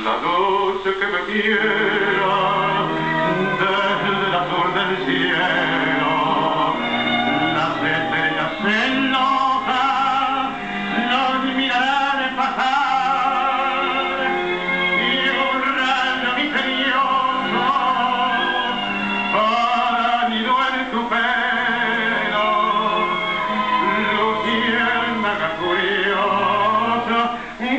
La luz que me quiera desde el azul del cielo, las estrellas celosas nos mirarán pasar y un rayo misterioso para nido en tu pelo, luciérnaga curiosa que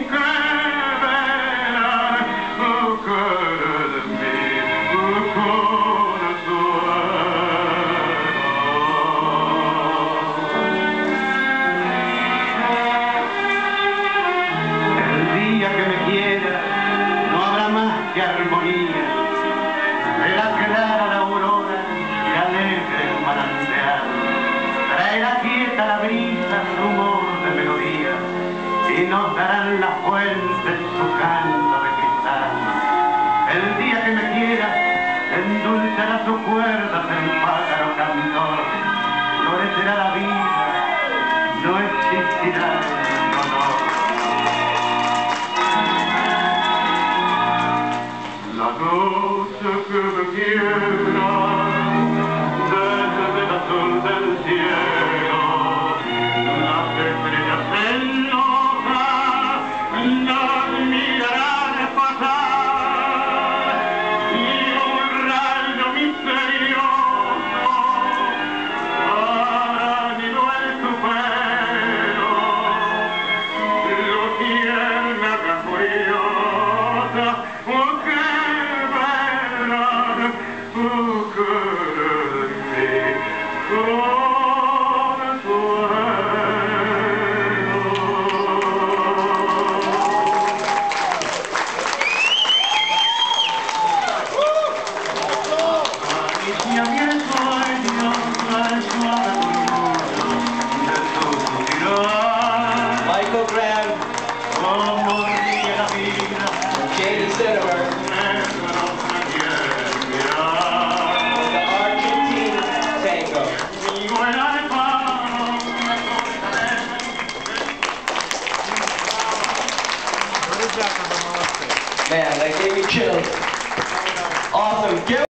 de armonía, será clara la aurora y alegre el manantial, traerá quieta la brisa, rumor de melodía, y nos darán las fuentes su canto de cristal. El día que me quiera, endulzará sus cuerdas el pájaro cantor, florecerá la vida, no existirá el dolor. La noche que me quiera desde el azul del cielo, las estrellas celosas nos mirarán pasar y un rayo misterioso hará nido en tu pelo, luciérnaga curiosa que Janie Zitomer, the Argentine Tango. Man, that gave me chills. Awesome.